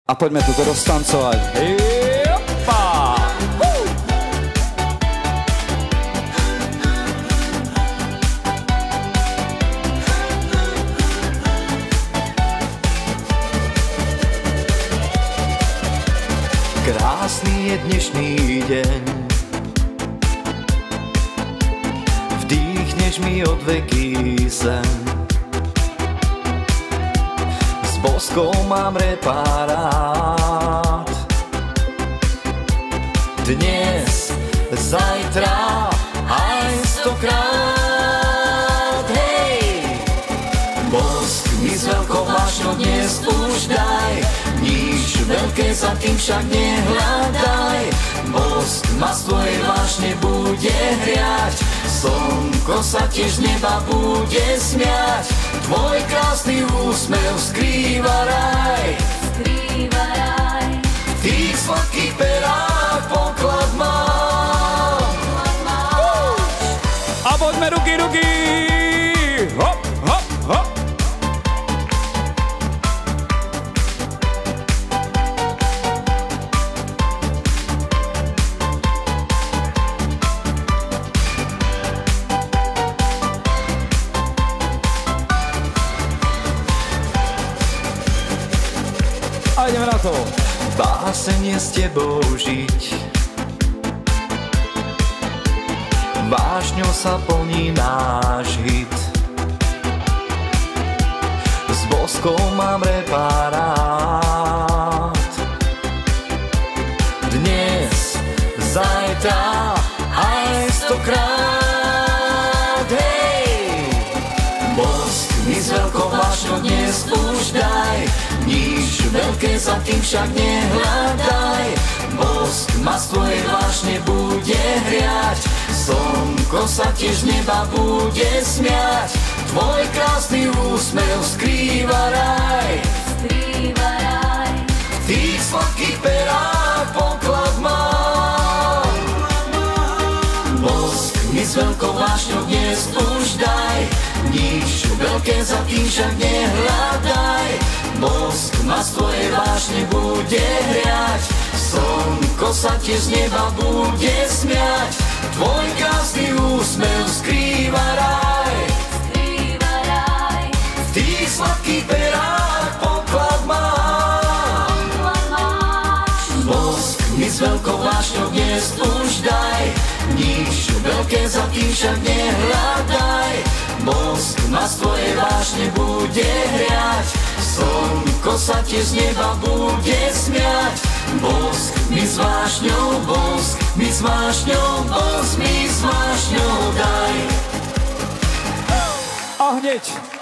A poďme tu roztancovať. Jopa! Krásny je dnešný deň, vdýchneš mi od veky sen. S boskou mám reparát, dnes, zajtra, aj 100krát. Hej! Bosk mi s veľkou vášňou dnes už daj, nič veľké za tým však nehľadaj. Bosk ma z tvojej vášne bude hriať, slnko sa tiež z neba bude smiať. Tvoj krásny úsmev skrýva raj, v tých sladkých perách poklad mám. A poďme ruky, ruky! Hop, hop, hop! A ideme na to. Báseň je s tebou žiť, vášňou sa plní náš hit. S boskou mám reparát, dnes, zajtra, aj 100krát. Hej! Bosk mi s veľkou vášňou dnes už daj, nič veľké za tým však nehľadaj. Bosk ma z tvojej vášne bude hriať, slnko sa tiež z neba bude smiať. Tvoj krásny úsmev skrýva raj, v tých sladkých perách poklad mám. Bosk mi s veľkou vášňou dnes už daj, nič veľké za tým však nehľadaj. Bosk ma z tvojej vášne bude hriať, slnko sa tiež z neba bude smiať. Tvoj krásny úsmev skrýva raj, v tých sladkých perách poklad mám. Bosk mi s veľkou vášňou dnes už daj, nič veľké za tým však nehľadaj. Bosk ma z tvojej vášne bude hriať, slnko sa tiež z neba bude smiať. Bosk mi s vášňou, bosk mi s vášňou, bosk mi s vášňou daj. A hneď